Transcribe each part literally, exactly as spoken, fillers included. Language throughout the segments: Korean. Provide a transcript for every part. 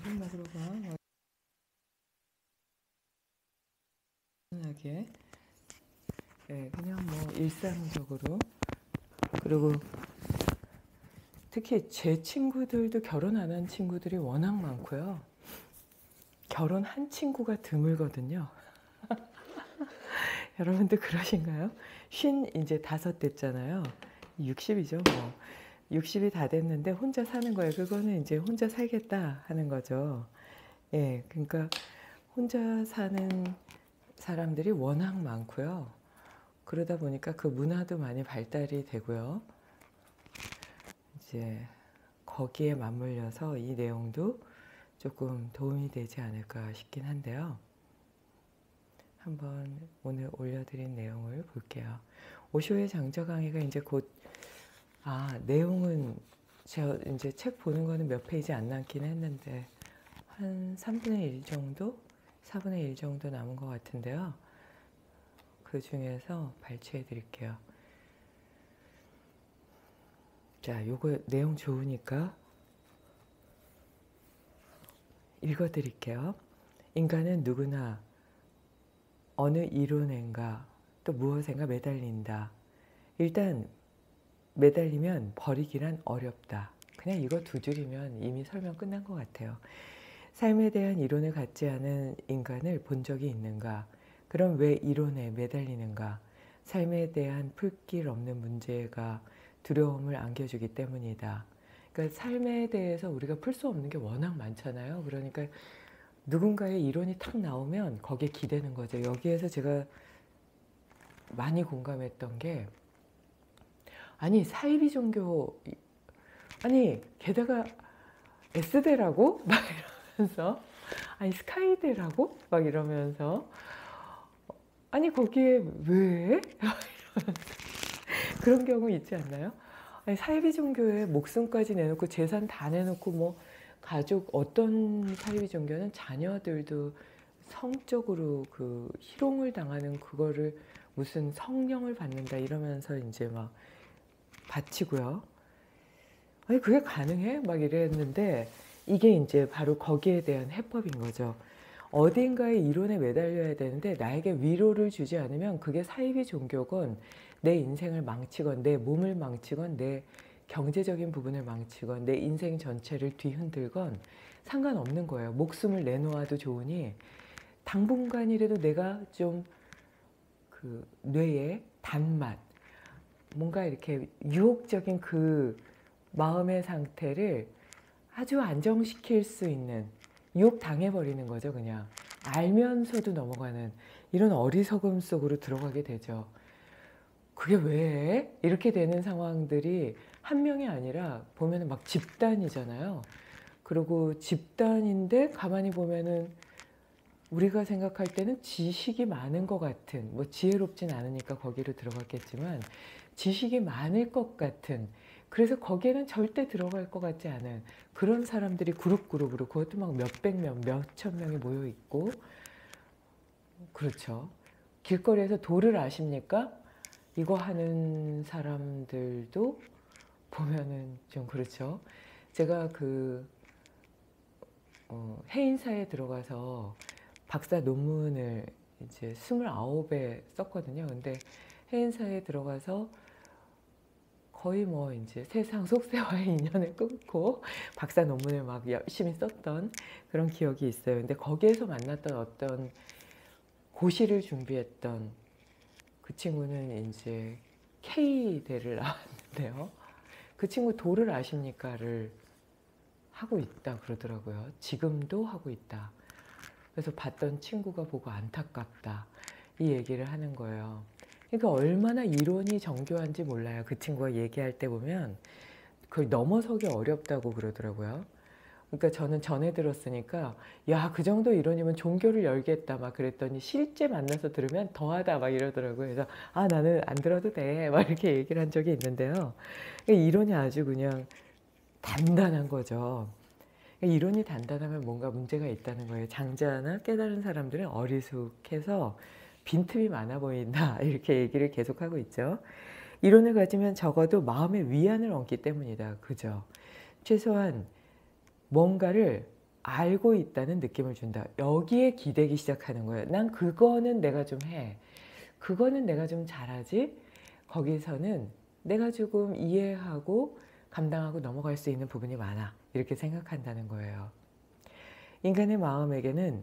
마지막으로가 하게 네, 그냥 뭐 일상적으로 그리고 특히 제 친구들도 결혼 안 한 친구들이 워낙 많고요. 결혼한 친구가 드물거든요. 여러분들 그러신가요? 쉰 이제 다섯 됐잖아요. 육십이죠 뭐. 육십이 다 됐는데 혼자 사는 거예요. 그거는 이제 혼자 살겠다 하는 거죠. 예, 그러니까 혼자 사는 사람들이 워낙 많고요. 그러다 보니까 그 문화도 많이 발달이 되고요. 이제 거기에 맞물려서 이 내용도 조금 도움이 되지 않을까 싶긴 한데요. 한번 오늘 올려드린 내용을 볼게요. 오쇼의 장저 강의가 이제 곧, 아, 내용은 제가 이제 책 보는 거는 몇 페이지 안 남긴 했는데, 한 삼분의 일 정도? 사분의 일 정도 남은 것 같은데요. 그 중에서 발췌해 드릴게요. 자, 요거 내용 좋으니까 읽어 드릴게요. 인간은 누구나 어느 이론엔가 또 무엇엔가 매달린다. 일단 매달리면 버리기란 어렵다. 그냥 이거 두 줄이면 이미 설명 끝난 것 같아요. 삶에 대한 이론을 갖지 않은 인간을 본 적이 있는가? 그럼 왜 이론에 매달리는가? 삶에 대한 풀길 없는 문제가 두려움을 안겨주기 때문이다. 그러니까 삶에 대해서 우리가 풀 수 없는 게 워낙 많잖아요. 그러니까 누군가의 이론이 탁 나오면 거기에 기대는 거죠. 여기에서 제가 많이 공감했던 게, 아니 사이비 종교, 아니 게다가 에스대라고? 막 이러면서, 아니 스카이대라고? 막 이러면서, 아니 거기에 왜? 그런 경우 있지 않나요? 아니 사이비 종교에 목숨까지 내놓고 재산 다 내놓고 뭐 가족, 어떤 사이비 종교는 자녀들도 성적으로 그 희롱을 당하는 그거를 무슨 성령을 받는다 이러면서 이제 막 바치고요. 아니 그게 가능해? 막 이랬는데 이게 이제 바로 거기에 대한 해법인 거죠. 어딘가의 이론에 매달려야 되는데 나에게 위로를 주지 않으면 그게 사이비 종교건 내 인생을 망치건 내 몸을 망치건 내 경제적인 부분을 망치건 내 인생 전체를 뒤흔들건 상관없는 거예요. 목숨을 내놓아도 좋으니 당분간이라도 내가 좀 그 뇌의 단맛, 뭔가 이렇게 유혹적인 그 마음의 상태를 아주 안정시킬 수 있는, 유혹 당해버리는 거죠. 그냥 알면서도 넘어가는 이런 어리석음 속으로 들어가게 되죠. 그게 왜 이렇게 되는 상황들이 한 명이 아니라 보면 막 집단이잖아요. 그리고 집단인데 가만히 보면은 우리가 생각할 때는 지식이 많은 것 같은, 뭐 지혜롭진 않으니까 거기로 들어갔겠지만 지식이 많을 것 같은, 그래서 거기에는 절대 들어갈 것 같지 않은 그런 사람들이 그룹 그룹으로, 그것도 막 몇백 명, 몇천 명이 모여 있고, 그렇죠. 길거리에서 도를 아십니까? 이거 하는 사람들도 보면은 좀 그렇죠. 제가 그 어, 해인사에 들어가서 박사 논문을 이제 스물아홉에 썼거든요. 근데 해인사에 들어가서 거의 뭐 이제 세상 속세와의 인연을 끊고 박사 논문을 막 열심히 썼던 그런 기억이 있어요. 근데 거기에서 만났던 어떤 고시를 준비했던 그 친구는 이제 K대를 나왔는데요. 그 친구 도를 아십니까를 하고 있다 그러더라고요. 지금도 하고 있다. 그래서 봤던 친구가 보고 안타깝다 이 얘기를 하는 거예요. 그러니까 얼마나 이론이 정교한지 몰라요. 그 친구가 얘기할 때 보면 그걸 넘어서기 어렵다고 그러더라고요. 그러니까 저는 전에 들었으니까 야, 그 정도 이론이면 종교를 열겠다 막 그랬더니 실제 만나서 들으면 더하다 막 이러더라고요. 그래서 아, 나는 안 들어도 돼 막 이렇게 얘기를 한 적이 있는데요. 이론이 아주 그냥 단단한 거죠. 이론이 단단하면 뭔가 문제가 있다는 거예요. 장자나 깨달은 사람들은 어리숙해서 빈틈이 많아 보인다 이렇게 얘기를 계속하고 있죠. 이론을 가지면 적어도 마음의 위안을 얻기 때문이다. 그죠? 최소한 뭔가를 알고 있다는 느낌을 준다. 여기에 기대기 시작하는 거예요. 난 그거는 내가 좀 해. 그거는 내가 좀 잘하지. 거기서는 내가 조금 이해하고 감당하고 넘어갈 수 있는 부분이 많아. 이렇게 생각한다는 거예요. 인간의 마음에게는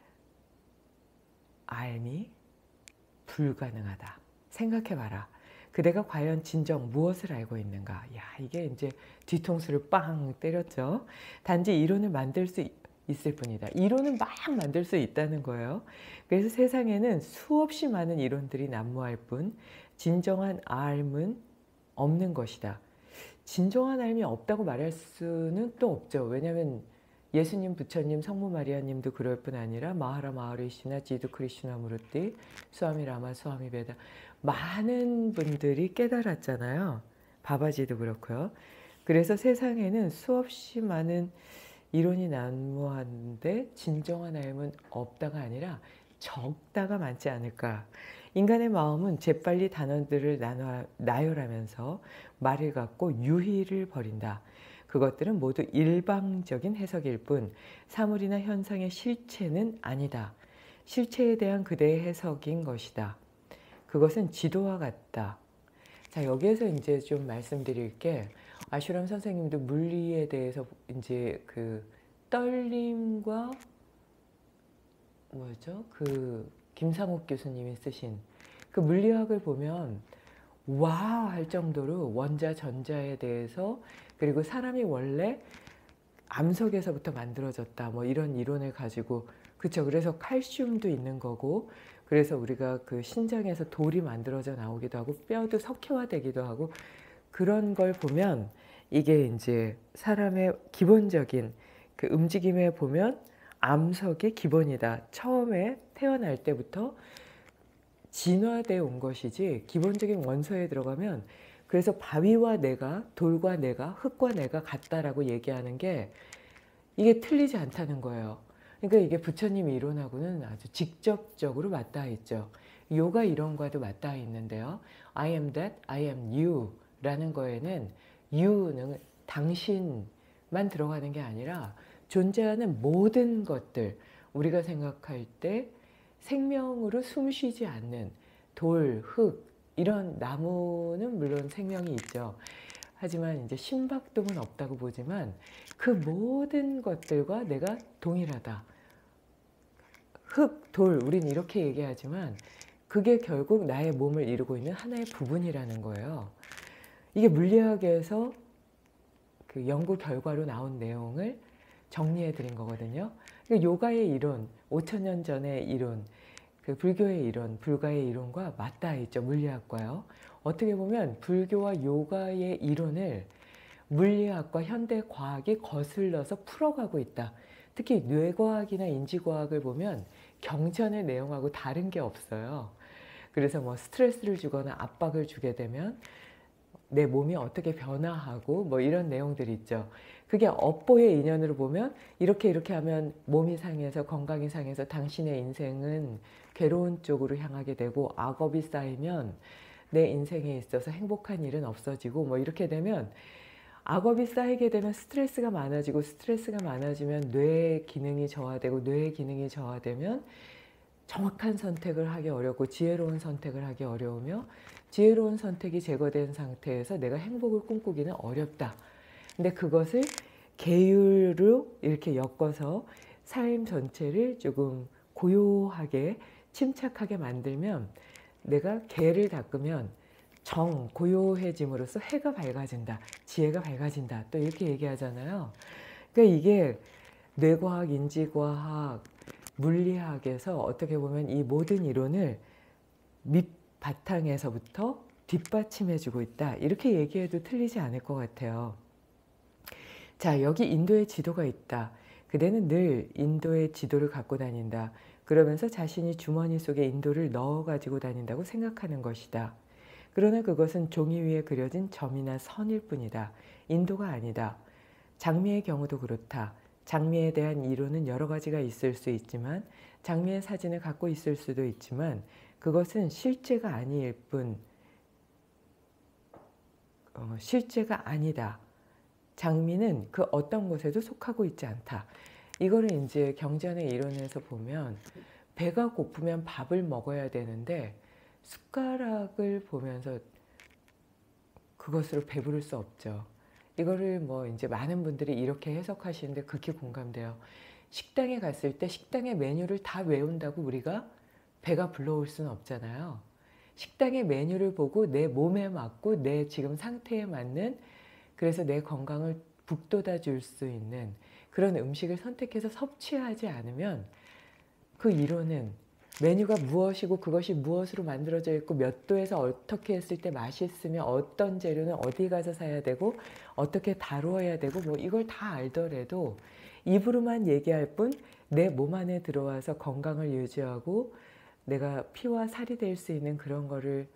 알미 불가능하다. 생각해봐라. 그대가 과연 진정 무엇을 알고 있는가? 야, 이게 이제 뒤통수를 빵 때렸죠. 단지 이론을 만들 수 있을 뿐이다. 이론은 막 만들 수 있다는 거예요. 그래서 세상에는 수없이 많은 이론들이 난무할 뿐 진정한 알은 없는 것이다. 진정한 알이 없다고 말할 수는 또 없죠. 왜냐하면 예수님, 부처님, 성모 마리아님도 그럴 뿐 아니라 마하라 마하리시나 지두 크리슈나무르띠, 수아미 라마, 수아미 베다 많은 분들이 깨달았잖아요. 바바지도 그렇고요. 그래서 세상에는 수없이 많은 이론이 난무하는데 진정한 알은 없다가 아니라 적다가 많지 않을까. 인간의 마음은 재빨리 단어들을 나눠, 나열하면서 말을 갖고 유희를 벌인다. 그것들은 모두 일방적인 해석일 뿐 사물이나 현상의 실체는 아니다. 실체에 대한 그대의 해석인 것이다. 그것은 지도와 같다. 자, 여기에서 이제 좀 말씀드릴 게 아슈람 선생님도 물리에 대해서 이제 그 떨림과 뭐죠? 그 김상욱 교수님이 쓰신 그 물리학을 보면 와 할 정도로 원자 전자에 대해서 그리고 사람이 원래 암석에서부터 만들어졌다 뭐 이런 이론을 가지고 그쵸. 그래서 칼슘도 있는 거고 그래서 우리가 그 신장에서 돌이 만들어져 나오기도 하고 뼈도 석회화되기도 하고 그런 걸 보면 이게 이제 사람의 기본적인 그 움직임에 보면 암석의 기본이다. 처음에 태어날 때부터 진화되어 온 것이지 기본적인 원소에 들어가면 그래서 바위와 내가, 돌과 내가, 흙과 내가 같다라고 얘기하는 게 이게 틀리지 않다는 거예요. 그러니까 이게 부처님 이론하고는 아주 직접적으로 맞닿아 있죠. 요가 이론과도 맞닿아 있는데요. I am that, I am you 라는 거에는 you는 당신만 들어가는 게 아니라 존재하는 모든 것들, 우리가 생각할 때 생명으로 숨쉬지 않는 돌, 흙, 이런 나무는 물론 생명이 있죠. 하지만 이제 심박동은 없다고 보지만 그 모든 것들과 내가 동일하다. 흙, 돌, 우린 이렇게 얘기하지만 그게 결국 나의 몸을 이루고 있는 하나의 부분이라는 거예요. 이게 물리학에서 그 연구 결과로 나온 내용을 정리해 드린 거거든요. 요가의 이론, 오천 년 전의 이론, 그 불교의 이론, 불가의 이론과 맞닿아 있죠. 물리학과요. 어떻게 보면 불교와 요가의 이론을 물리학과 현대과학이 거슬러서 풀어가고 있다. 특히 뇌과학이나 인지과학을 보면 경전의 내용하고 다른 게 없어요. 그래서 뭐 스트레스를 주거나 압박을 주게 되면 내 몸이 어떻게 변화하고 뭐 이런 내용들이 있죠. 그게 업보의 인연으로 보면 이렇게 이렇게 하면 몸이 상해서 건강이 상해서 당신의 인생은 괴로운 쪽으로 향하게 되고 악업이 쌓이면 내 인생에 있어서 행복한 일은 없어지고 뭐 이렇게 되면 악업이 쌓이게 되면 스트레스가 많아지고 스트레스가 많아지면 뇌의 기능이 저하되고 뇌의 기능이 저하되면 정확한 선택을 하기 어렵고 지혜로운 선택을 하기 어려우며 지혜로운 선택이 제거된 상태에서 내가 행복을 꿈꾸기는 어렵다. 근데 그것을 계율로 이렇게 엮어서 삶 전체를 조금 고요하게 침착하게 만들면 내가 계를 닦으면 정, 고요해짐으로써 해가 밝아진다. 지혜가 밝아진다. 또 이렇게 얘기하잖아요. 그러니까 이게 뇌과학, 인지과학, 물리학에서 어떻게 보면 이 모든 이론을 밑바탕에서부터 뒷받침해주고 있다. 이렇게 얘기해도 틀리지 않을 것 같아요. 자, 여기 인도의 지도가 있다. 그대는 늘 인도의 지도를 갖고 다닌다. 그러면서 자신이 주머니 속에 인도를 넣어 가지고 다닌다고 생각하는 것이다. 그러나 그것은 종이 위에 그려진 점이나 선일 뿐이다. 인도가 아니다. 장미의 경우도 그렇다. 장미에 대한 이론은 여러 가지가 있을 수 있지만 장미의 사진을 갖고 있을 수도 있지만 그것은 실제가 아닐 뿐 어, 실제가 아니다. 장미는 그 어떤 곳에도 속하고 있지 않다. 이거를 이제 경전의 이론에서 보면 배가 고프면 밥을 먹어야 되는데 숟가락을 보면서 그것으로 배부를 수 없죠. 이거를 뭐 이제 많은 분들이 이렇게 해석하시는데 극히 공감돼요. 식당에 갔을 때 식당의 메뉴를 다 외운다고 우리가 배가 불러올 수는 없잖아요. 식당의 메뉴를 보고 내 몸에 맞고 내 지금 상태에 맞는, 그래서 내 건강을 북돋아 줄 수 있는 그런 음식을 선택해서 섭취하지 않으면 그 이론은 메뉴가 무엇이고 그것이 무엇으로 만들어져 있고 몇 도에서 어떻게 했을 때 맛있으면 어떤 재료는 어디 가서 사야 되고 어떻게 다루어야 되고 뭐 이걸 다 알더라도 입으로만 얘기할 뿐 내 몸 안에 들어와서 건강을 유지하고 내가 피와 살이 될 수 있는 그런 거를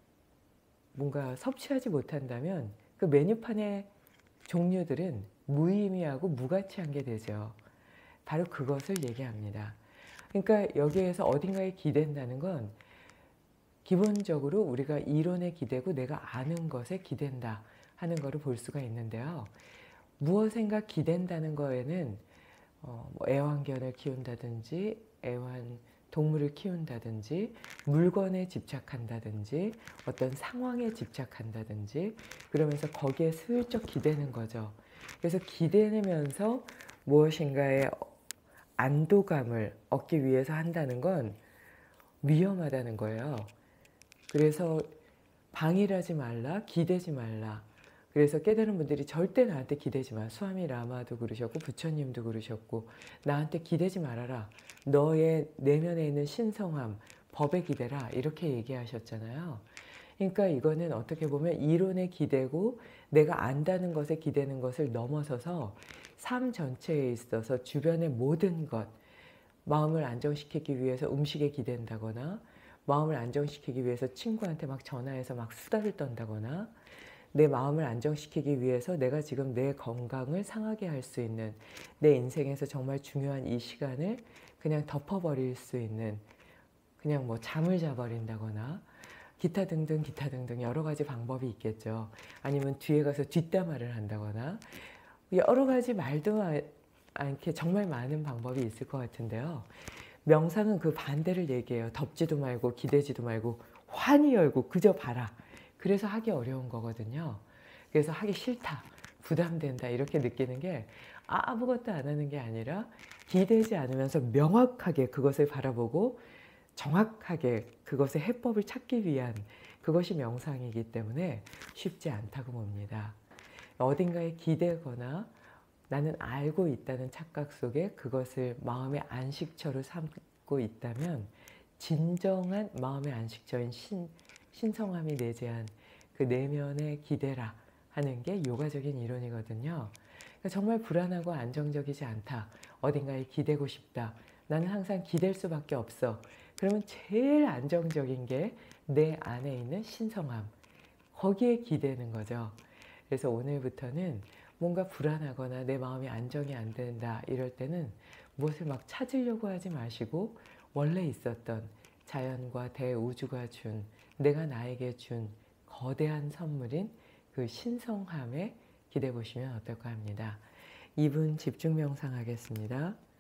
뭔가 섭취하지 못한다면 그 메뉴판의 종류들은 무의미하고 무가치한 게 되죠. 바로 그것을 얘기합니다. 그러니까 여기에서 어딘가에 기댄다는 건 기본적으로 우리가 이론에 기대고 내가 아는 것에 기댄다 하는 거를 볼 수가 있는데요. 무엇인가 기댄다는 거에는 어, 뭐 애완견을 키운다든지 애완 동물을 키운다든지 물건에 집착한다든지 어떤 상황에 집착한다든지 그러면서 거기에 슬쩍 기대는 거죠. 그래서 기대면서 무엇인가의 안도감을 얻기 위해서 한다는 건 위험하다는 거예요. 그래서 방일하지 말라, 기대지 말라. 그래서 깨달은 분들이 절대 나한테 기대지 마. 수아미 라마도 그러셨고 부처님도 그러셨고 나한테 기대지 말아라. 너의 내면에 있는 신성함, 법에 기대라. 이렇게 얘기하셨잖아요. 그러니까 이거는 어떻게 보면 이론에 기대고 내가 안다는 것에 기대는 것을 넘어서서 삶 전체에 있어서 주변의 모든 것, 마음을 안정시키기 위해서 음식에 기댄다거나 마음을 안정시키기 위해서 친구한테 막 전화해서 막 수다를 떤다거나 내 마음을 안정시키기 위해서 내가 지금 내 건강을 상하게 할 수 있는 내 인생에서 정말 중요한 이 시간을 그냥 덮어버릴 수 있는 그냥 뭐 잠을 자버린다거나 기타 등등 기타 등등 여러 가지 방법이 있겠죠. 아니면 뒤에 가서 뒷담화를 한다거나 여러 가지 말도 않게 정말 많은 방법이 있을 것 같은데요. 명상은 그 반대를 얘기해요. 덮지도 말고 기대지도 말고 환히 열고 그저 봐라. 그래서 하기 어려운 거거든요. 그래서 하기 싫다, 부담된다 이렇게 느끼는 게 아무것도 안 하는 게 아니라 기대지 않으면서 명확하게 그것을 바라보고 정확하게 그것의 해법을 찾기 위한 그것이 명상이기 때문에 쉽지 않다고 봅니다. 어딘가에 기대거나 나는 알고 있다는 착각 속에 그것을 마음의 안식처로 삼고 있다면 진정한 마음의 안식처인 신, 신성함이 내재한 그 내면에 기대라 하는 게 요가적인 이론이거든요. 그러니까 정말 불안하고 안정적이지 않다. 어딘가에 기대고 싶다. 나는 항상 기댈 수밖에 없어. 그러면 제일 안정적인 게 내 안에 있는 신성함. 거기에 기대는 거죠. 그래서 오늘부터는 뭔가 불안하거나 내 마음이 안정이 안 된다 이럴 때는 무엇을 막 찾으려고 하지 마시고 원래 있었던 자연과 대우주가 준 내가 나에게 준 거대한 선물인 그 신성함에 기대 보시면 어떨까 합니다. 이 분 집중 명상하겠습니다.